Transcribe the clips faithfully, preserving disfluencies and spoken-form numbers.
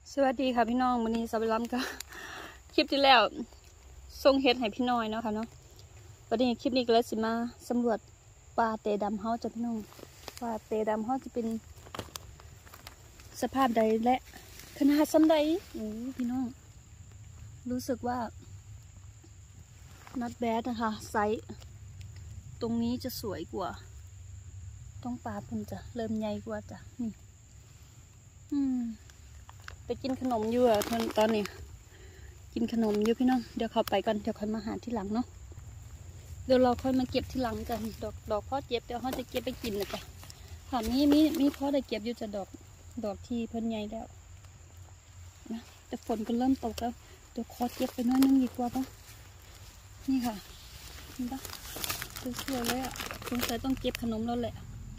สวัสดีค่ะพี่น้องวันนี้สาวล้ำก็คลิปที่แล้วส่งเฮ็ดให้พี่น้อยเนาะค่ะเนาะวันนี้คลิปนี้ก็เลยสิมาสำรวจปลาเตดำเฮาจ้ะพี่น้องปลาเตดำเฮาจะเป็นสภาพใดและขนาดซ้ำใดโอ้พี่น้องรู้สึกว่านัดแบดนะคะไซส์ตรงนี้จะสวยกว่าต้องปลาพุ่นจะเริ่มใหญ่กว่าจ้ะนี่อืมไปกินขนมอยู่อะตอนนี้กินขนมอยู่พี่น้องเดี๋ยวเขาไปก่อนเดี๋ยวค่อยมาหาที่หลังเนาะเดี๋ยวเราค่อยมาเก็บที่หลังกันดอกดอกพ่อเจ็บเดี๋ยวเขาจะเก็บไปกินนะจ๊ะค่ะมีมีมีพ่อได้เก็บอยู่จะดอกดอกที่เพิ่นใหญ่แล้วนะแต่ฝนก็เริ่มตกแล้วเดี๋ยวขอเก็บไปน้อยนึงดีกว่าปะนี่ค่ะเห็นปะสวยๆเลยอ่ะสงสัยต้องเก็บขนมแล้วแหละ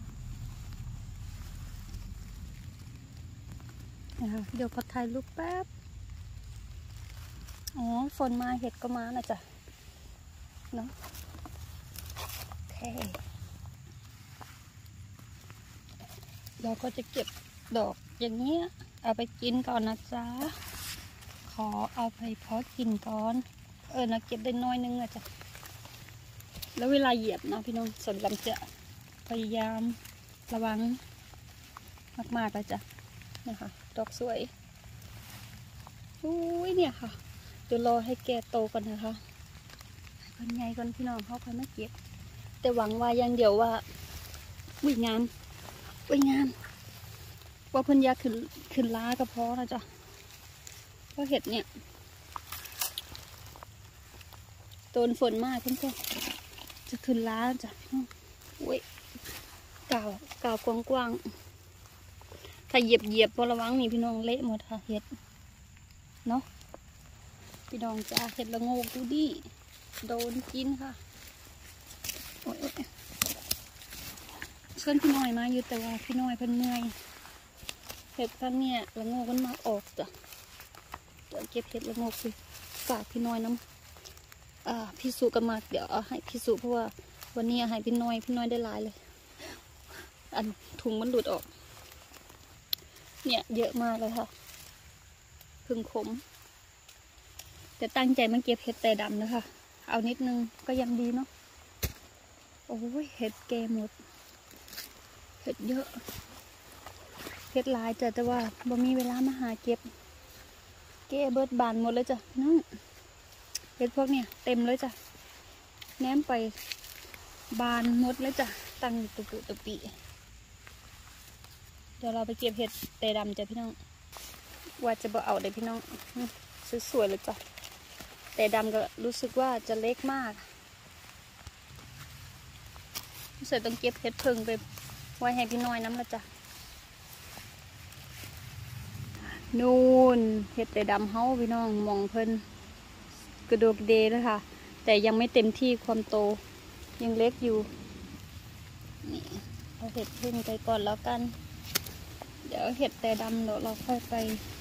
เดี๋ยวขอถ่ายรูปแป๊บอ๋อฝนมาเห็ดก็มานะจ๊ะเนาะโอเคเราก็จะเก็บดอกอย่างนี้เอาไปกินก่อนนะจ๊ะขอเอาไปเพาะกินก่อนเออนะเก็บได้น้อยนึงนะจ๊ะแล้วเวลาเหยียบนะพี่น้องสนลำจะพยายามระวังมากๆเลยจ้ะนะคะดอกสวยอุ้ยเนี่ยค่ะเดี๋ยวรอให้แกโตก่อนนะคะให้คนใหญ่ก่อนพี่น้องเขาค่อยมาเก็บแต่หวังว่าอย่างเดียวว่าวิ่งงามวิ่งงามว่าเพิ่นยาขึ้นขึ้นล้ากระเพาะนะจ๊ะเพราะเห็ดเนี่ยโดนฝนมากเพิ่นก็จะขึ้นล้าจ้ะอุ้ยกาวกาวกว้างๆถ้าเหยียบเหยียบพอระวังนี่พี่น้องเละหมดค่ะเห็ดเนาะพี่น้องจ้าเห็ดละโงกดูดิโดนกินค่ะโอ้ยเชิญพี่น้อยมาอยู่แต่ว่าพี่น้อยเพิ่นเมื่อยเห็ดพันเนี่ยละโงกมันมาออกจ้ะเดี๋ยวเก็บเห็ดละโงกไปฝากพี่น้อยน้ำอ่าพี่สุกันมาเดี๋ยวเอาให้พี่สุเพราะว่าวันนี้ให้พี่น้อยพี่น้อยได้หลายเลยอันถุงมันหลุดออกเนี่ยเยอะมากเลยค่ะพึ่งขมแต่ตั้งใจมาเก็บเห็ดแต่ดำนะคะเอานิดนึงก็ยังดีเนาะโอ้ยเห็ดแกหมดเห็ดเยอะเห็ดลายจ้ะแต่ว่าบ่มีเวลามาหาเก็บแกเบิดบานหมดเลยจ้ะนั่งเห็ดพวกเนี่ยเต็มเลยจ้ะแนมไปบานหมดเลยจ้ะตั้งตุปุตุปีเดี๋ยวเราไปเก็บเห็ดแต่ดำจ้ะพี่น้องว่าจะบ่เอาเลยพี่น้องสวยๆเลยจ้ะแต่ดำก็รู้สึกว่าจะเล็กมากรู้สึกต้องเก็บเห็ดพึ่งไปไว้ให้พี่น้อยน้ำละจ้ะนู่นเห็ดแต่ดำเฮาพี่น้องมองเพิ่นกระโดกเดเลยค่ะแต่ยังไม่เต็มที่ความโตยังเล็กอยู่นี่เอาเห็ดพึ่งไปก่อนแล้วกันเดี๋ยวเห็ดแต่ดำเดี๋ยวเราค่อยไป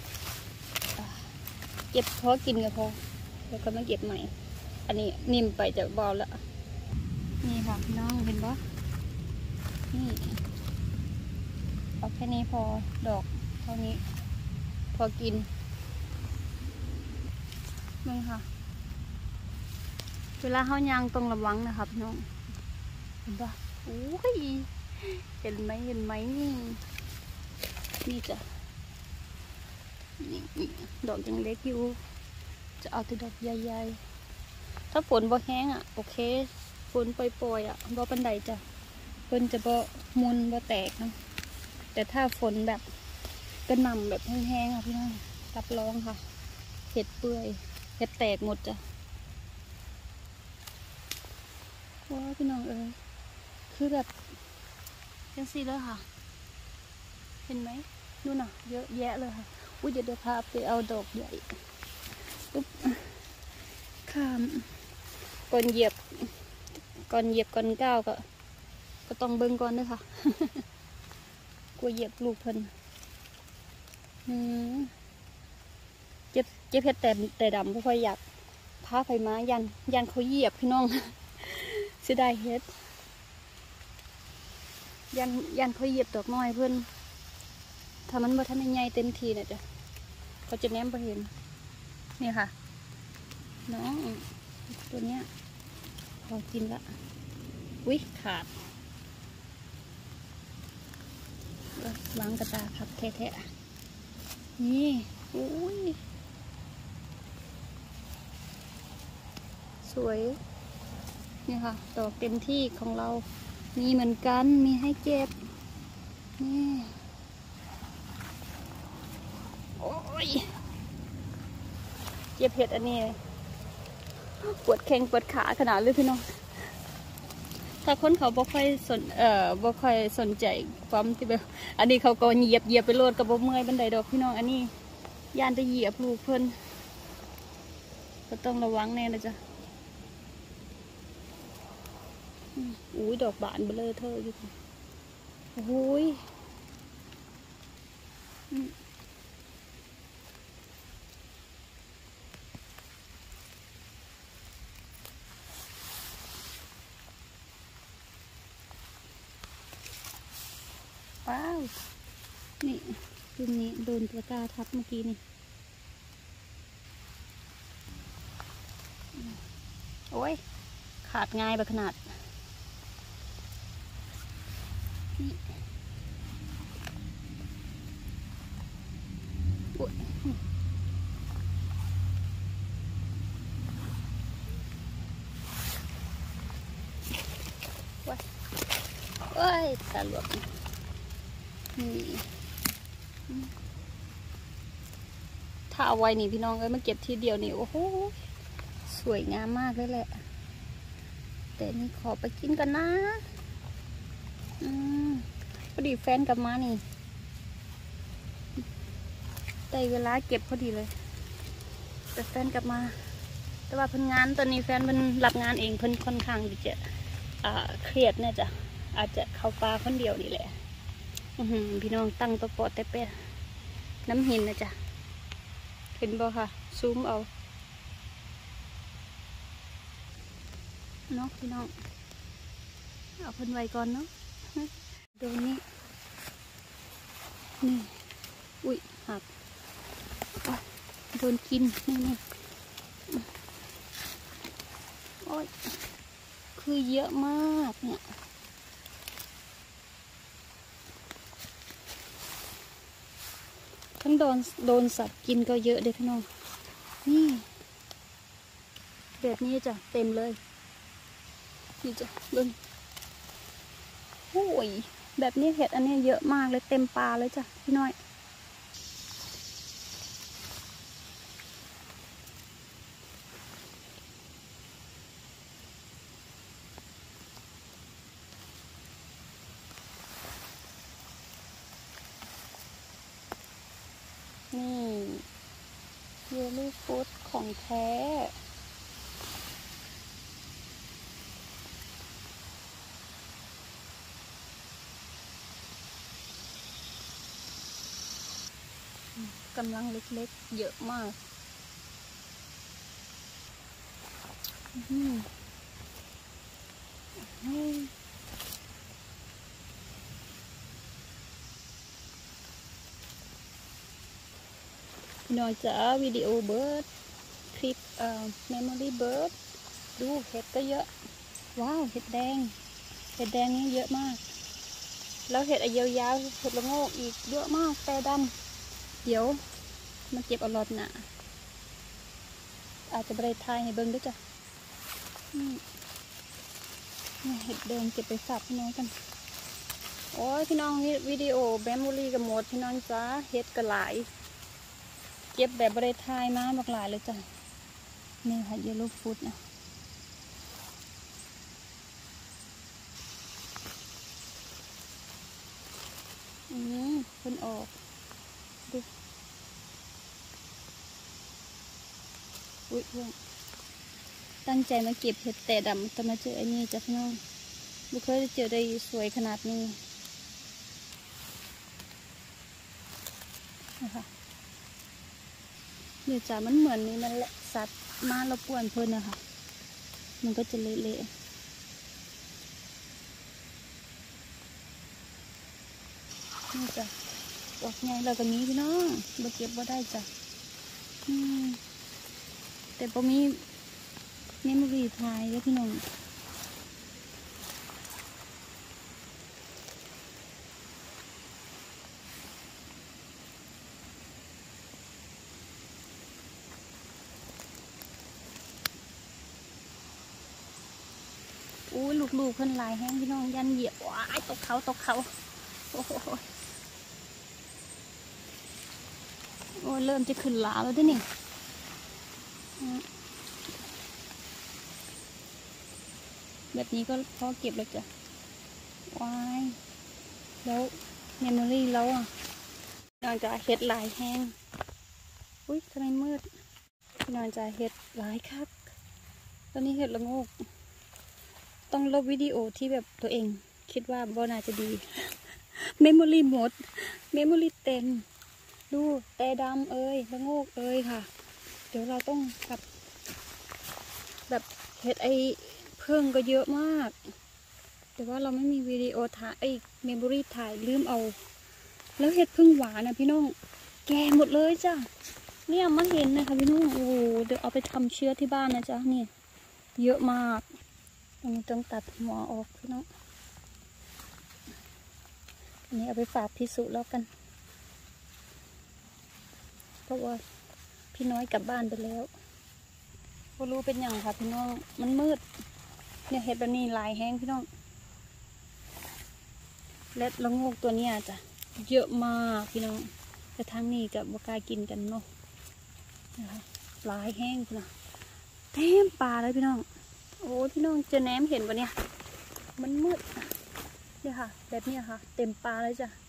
เก็บพอกินกันพอแล้วก็มาเก็บใหม่อันนี้นิ่มไปจากบอลแล้วนี่ค่ะพี่น้องเห็นปะนี่เอาแค่นี้พอดอกเท่านี้พอกินนี่ค่ะเวลาเขายางต้องระวังนะคะพี่น้องเห็นปะโอ้ยเห็นไหมเห็นไหมนี่นี่จ้ะนี่ดอกยังเล็กอยู่จะเอาแต่ดอกใหญ่ๆถ้าฝนบ่แห้งอ่ะโอเคฝนปล่อยๆอ่ะบ่ปันใดจ้ะเพิ่นจะบ่มุนบ่แตกนะแต่ถ้าฝนแบบกระหน่ำแบบแห้งๆอ่ะพี่น้องรับรองค่ะเห็ดเปื่อยเห็ดแตกหมดจ้ะว้าพี่น้องเอ้ยคือแบบจังซี่เลยค่ะเห็นไหมนู่นน่ะเยอะแยะเลยค่ะอุ้ยเดี๋ยวเดี๋ยวพาไปเอาดอกใหญ่ปุ๊บข้ามก่อนเหยียบก่อนเหยียบก่อนก้าวก็ก็ต้องเบิ่งก่อนด้วยค่ะกลัวเหยียบลูกเพิ่นอืมเจ็บเจ็บเพชรแต่แต่ดำไม่ค่อยอยากพาไฟม้ายันยันเขาเหยียบพี่น้องเสียดายเฮ็ดยันยันเขาเหยียบดอกน้อยเพิ่นถ้ามันบ่ทันใหญ่เต็มทีน่ะจ้ะเขาจะแนมไปเห็นนี่ค่ะน้องตัวเนี้ยพอกินละวิขาดล้างกระตาครับแท้ๆนี่อุ้ยสวยนี่ค่ะดอกเต็มที่ของเรามีเหมือนกันมีให้เก็บนี่โอ้ยเก็บเห็ดอันนี้ปวดแข้งปวดขาขนาดเลยพี่น้องถ้าคนเขาบ่ค่อยสนเอ่อบ่ค่อยสนใจความที่แบบอันนี้เขาก็เหยียบเหยียบไปโลดกับบ่เมื่อยบันไดดอกพี่น้องอันนี้ย่านจะเหยียบลูกเพิ่นก็ต้องระวังแน่นะจ๊ะอุ้ยดอกบานเบลอเธออยู่โอ้ยว้าวนี่ตรงนี้โดนตะกร้าทับเมื่อกี้นี่โอ้ยขาดง่ายแบบขนาดนี่โอ้ยว้ายโอ้ยตาหลวกนี่ถ้าเอาไว้นี่พี่น้องเอ้ยมาเก็บทีเดียวนี่โอ้โหสวยงามมากเลยแหละแต่นี่ขอไปกินกันนะอืมพอดีแฟนกลับมานี่ได้เวลาเก็บพอดีเลยแต่แฟนกลับมาแต่ว่าเพิ่นงานตอนนี้แฟนเพิ่นรับงานเองเพิ่นค่อนข้างที่จะเครียดเนี่ยจ้ะอาจจะเข้าป่าคนเดียวนี่แหละพี่น้องตั้งตัวปอดแต่เป็ดน้ำหินนะจ๊ะเห็นบ่ค่ะซูมเอาเนาะพี่น้องเอาเพิ่นไว้ก่อนเนาะโดนนี่นี่อุ้ยหักโดนกินนี่นี่โอ้ยคือเยอะมากเนี่ยทั้งโดนโดนสัตว์กินก็เยอะเลยพี่น้องนี่แบบนี้จ้ะเต็มเลยนี่จ้ะเบิ้งโอ้ยแบบนี้เห็ดอันนี้เยอะมากเลยเต็มปลาเลยจ้ะพี่น้อยนี่เยลลี่ฟู้ดของแท้กำลังเล็กๆเยอะมากอืมพี่น้อยจ๋าวิดีโอเบิร์ดคลิปเอ่อเมมโมรี่เบิร์ดดูเห็ดก็เยอะว้าวเห็ดแดงเห็ดแดงนี่เยอะมากแล้วเห็ดอะยาวๆเห็ดละโงกอีกเยอะมากแต่ดำเดี๋ยวมาเก็บเอารอดหนาอาจจะบริทายให้เบิ้งด้วยจ้ะนี่เห็ดแดงเก็บไปฝากพี่น้องกันโอ้ยพี่น้องวิดีโอแบมบูรี่กับหมดพี่น้องจ้าเห็ดกระหลายเก็บแบบบริทายมาหมากหลายเลยจ้ะนี่ค่ะเยลโล่ฟู้ดนะอืมคนออกดูอุ้ยเพื่อนตั้งใจมาเก็บเห็ดแต่ดำจะมาเจอไอ้นี่จ้ะพี่น้องไม่เคยเจอได้สวยขนาดนี้นะคะเดี๋ยวจ้ะมันเหมือนนี่มันแหละสัตว์มารบกวนเพื่อนนะคะมันก็จะเละๆนี่จ้ะดอกใหญ่เราก็มีพี่น้องเราเก็บบ่ได้จ้ะอืมแต่พอมีเมมโมรี่ทายแล้วพี่น้องอู้ลูกๆเพิ่นลายแห้งพี่น้องยันเหยียบว้ายตกเขาตกเขาโอ้โหโอ้เริ่มจะขึ้นหลาแล้วด้วยนี่แบบนี้ก็พอเก็บแล้วจ้ะว้ายแล้วเมมโมรี่แล้วอ่ะนอนจะเฮ็ดลายแห้งอุ้ยทำไมมืดนอนจะเฮ็ดลายครับตอนนี้เฮ็ดละโงกต้องลบวิดีโอที่แบบตัวเองคิดว่าบ่น่าจะดีเมมโมรี่หมดเมมโมรี่เต็มดูแต่ดำเอ้ยละโงกเอ้ยค่ะเดี๋ยวเราต้องแบบแบบเฮ็ดไอเพิ่งก็เยอะมากแต่ว่าเราไม่มีวิดีโอถ่ายไอเมมโมรี่ถ่ายลืมเอาแล้วเห็ดพึ่งหวานนะพี่น้องแก่หมดเลยจ้ะเนี่ยมาเห็นนะคะพี่น้องโอ้เดี๋ยวเอาไปทำเชื้อที่บ้านนะจ๊ะนี่เยอะมากอันนี้ต้องตัดหัวออกพี่น้องอันนี้เอาไปฝากพี่สุแล้วกันเพราะว่าพี่น้อยกลับบ้านไปแล้วก็รู้เป็นอย่างค่ะพี่น้องมันมืดเนี่ยเห็ดแบบนี้ลายแห้งพี่น้องและละโงกตัวนี้จ้ะเยอะมากพี่น้องแต่ทางนี้กับบกายกินกันเนาะนะคะลายแห้งพี่น้องเต็มป่าเลยพี่น้องโอ้พี่น้องเจอแหนมเห็นปะเนี่ยมันมืดเนี่ยค่ะแบบนี้ค่ะเต็มป่าเลยจ้ะ